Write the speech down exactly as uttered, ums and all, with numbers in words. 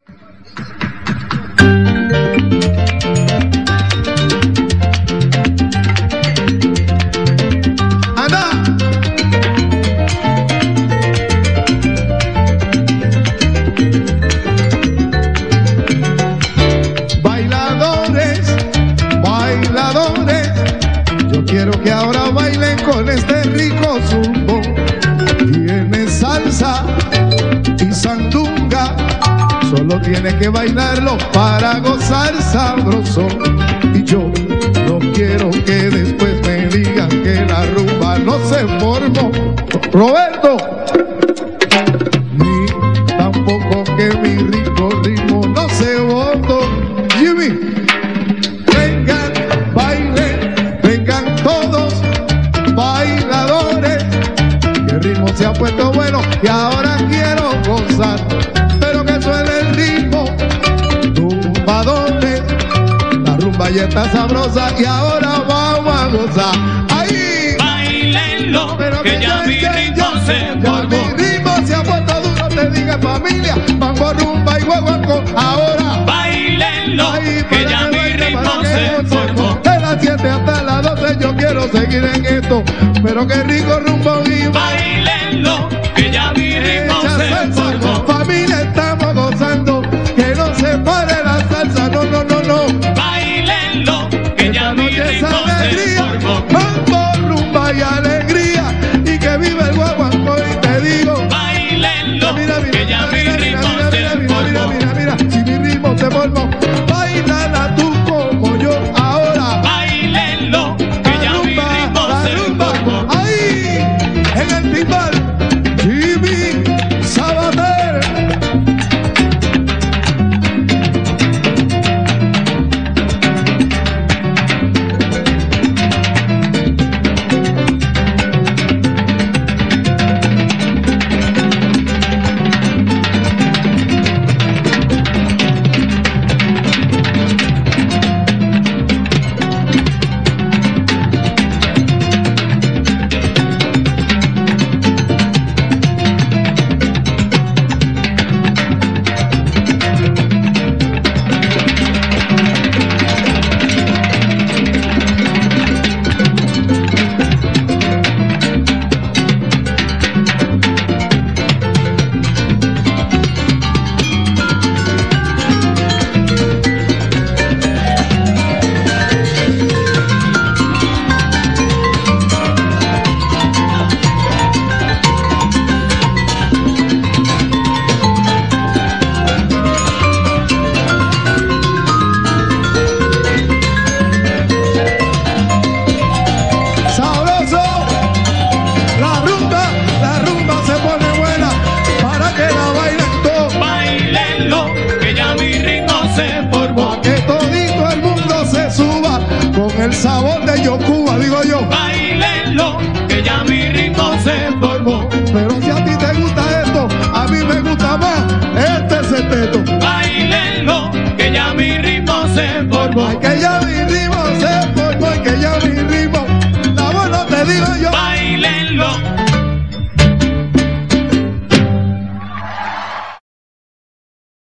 Quiero que ahora bailen con este rico zumbo. Tiene salsa y sandunga, solo tiene que bailarlo para gozar sabroso. Y yo no quiero que después me digan que la rumba no se formó, Roberto, ni tampoco que mi rico ritmo no se votó. Jimmy, vengan, bailen, vengan todos, bailadores, que el ritmo se ha puesto bueno y ahora quiero gozar, pero que suene el ritmo, tumbadores, la rumba ya está sabrosa y ahora vamos a gozar. ¡Ahí! Bailenlo, pero que, que ya, ya mi ritmo ya, se ya, ya mi ritmo se ha puesto duro, te diga familia, mambo, rumba y guaguancó, ahora bailenlo, ahí, que ya mi ritmo se formó. De las siete hasta las doce yo quiero seguir en esto, pero qué rico rumbo y bailenlo, que ya mi ritmo se formó. Familia, estamos gozando, que no se pare la salsa, no, no, no, no. Bailenlo, que ya mi ritmo se formó. Mambo, rumba y alegría, y que viva el guaguancó, y te digo bailenlo, mira, mira, que ya mi mira, ritmo mira, se mira, mira, formó. mira, mira, mira, si mi ritmo se formó, bailala tú como yo ahora. Bailenlo, que ya mi ritmo se formó. Ahí, en el timbal, Jimmy Sabater. El sabor de Yocuba, digo yo. Bailenlo, que ya mi ritmo se formó. Pero si a ti te gusta esto, a mí me gusta más este seteto. Bailenlo, que ya mi ritmo se formó. Ay, que ya mi ritmo se formó, y que ya mi ritmo, la bueno te digo yo.